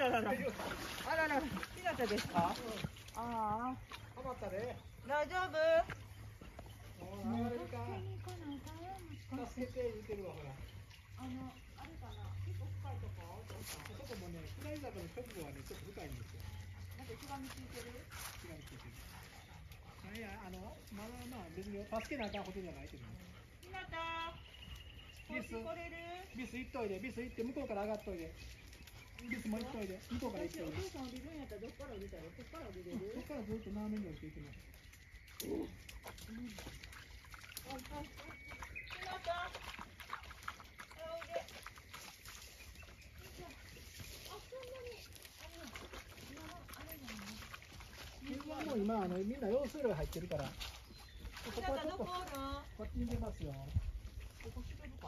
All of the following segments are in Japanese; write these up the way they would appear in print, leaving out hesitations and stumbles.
ららら。あらら、ひなたですか。ああ。 ハマったで。 大丈夫。 もう流れるか。助けて言ってるわ、ほら。 あれかな、結構深いとこ。 そこもね、下り坂の直後はね、ちょっと深いんですよ。 なんかしがみついてる。 しがみついてる。いや、まあ、別に助けなあかんことじゃないけどね。 ひなた。ビス来れる。 ビス行っといで、ビス行って向こうから上がっといで。ビスも行っといで、向こうから行っといで。 お父さん降りるんやったらどっから降りたら、こっから降りれる。 こっからずっと斜めに降りていきます。 ひなた。おいで。 もう今みんな用水路入ってるから。 ひなたどこおる？ こっちに出ますよ。 ここ滑るか。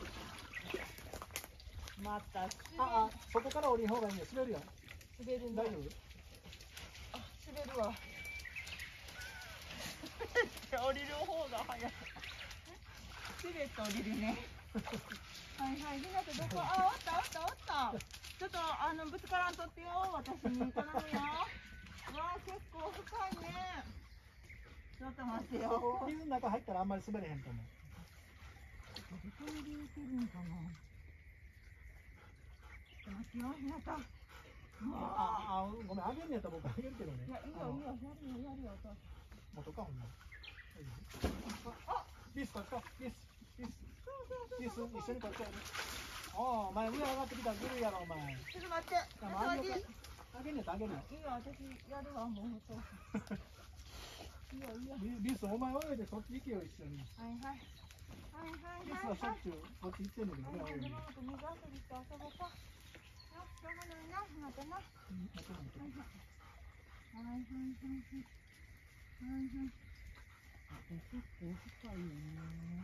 またそこから降りん方がいいよ。滑るよ。 滑るんだ。 大丈夫？ あ、滑るわ。降りる方が早い。滑って降りるね。はいはい、ひなたどこ？あ、おった。ちょっとぶつからんとってよ。私に頼むよ。わあ、結構深いね。ちょっと待ってよ。 水の中入ったらあんまり滑れへんと思う。 どこに入れてるんかな。ちょっと待ってよ、ひなた。 ごめん、あげんねやったら僕あげるけどね。 いや、いいよ、やるよ、 元か、ほんま。ビス、こっちか、ビス、一緒にこっちやる。お前上上がってきたらずるいやろ、お前。 ちょっと待って。 あげんねやったらあげるよ。 いいよ、私やるわ、もう。いいよ。 ビス、お前泳いでそっち行けよ、一緒に。 はい。 ビスはしょっちゅうこっち行ってんねんけどね、泳いで。 ママと水遊びして遊ぼうか。しょうがないな、ひなたな。はい。結構深いよね。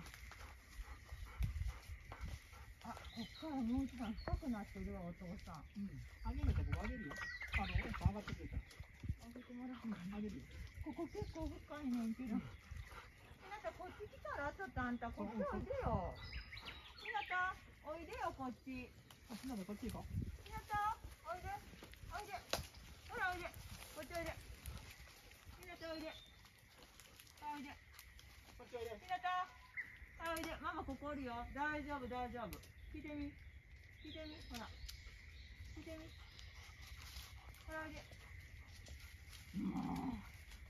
あ、こっからもう一段深くなってるわ、お父さん。 あげると僕あげるよ。奥さん上がってくれたら。 あげてもらうの。 あげるよ。 ここ結構深いねんけど。ひなたこっち来たら、ちょっとあんたこっちおいでよ。ひなた、おいでよ、こっち。 ひなたこっち行こう。 ひなた、おいで。ほら、おいで。こっちおいで。ひなた、おいで。おいで。 こっちおいで。 ひなた。おいで。ママここおるよ。大丈夫。聞いてみ。ほら。聞いてみ。ほら、おいで。もう。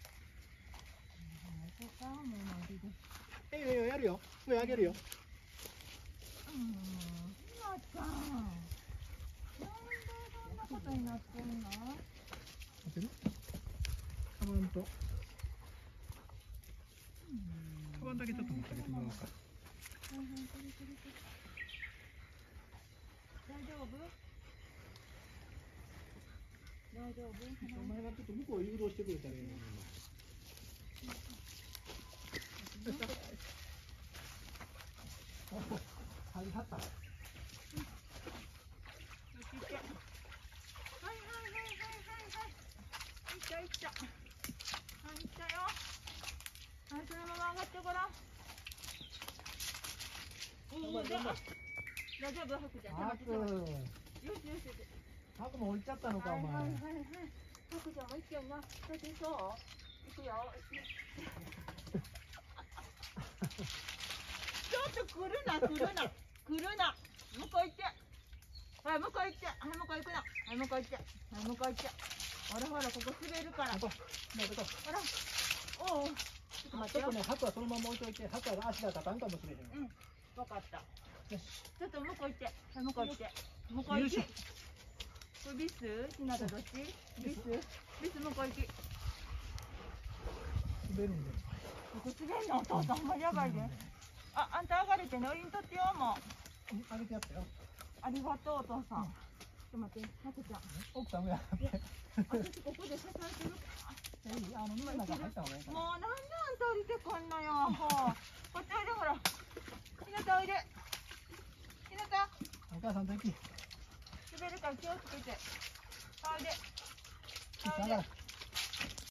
やるよ。上あげるよ。 ひなちゃん。なんでそんなことになってんの？ カバンと。カバンだけちょっと持ってあげてもらおうか。 大丈夫？ お前がちょっと向こう誘導してくれたらいいのに。入りはった。 はい。いった。はい、いったよ。はい、そのまま上がってごらん。大丈夫、ハクちゃん。 ハク。 よし。 ハクも降りちゃったのか、お前。 ハクちゃんも一緒にな。だってそう。行くよ。ちょっと来るな。向こう行って。はい、向こう行くな。はい、向こう行って。ほら、ここ滑るから。ほら。おう。ちょっと待ってよ。 ハクはそのまま置いといて、ハクは足が立たんかもしれへん。 わかった。 よし。 ちょっと向こう行って。はい、向こう行って。これビス？ひなたどっち？ビス向こう行き。 滑るんで。 ここ滑んの？お父さん、ほんまやばいで。あんた上がれて乗りにとってよ、もう。 あげてやったよ。 ありがとう、お父さん。ちょっと待って、ハクちゃん。 奥さん上上がって。 私ここで支えてる。 水の中入った方がいいかな。 もうなんであんた降りてこんのよ。こっちおいで、ほら。ひなたおいで。ひなた。 お母さんと行き。 滑るから気をつけて。おいで。 上がる。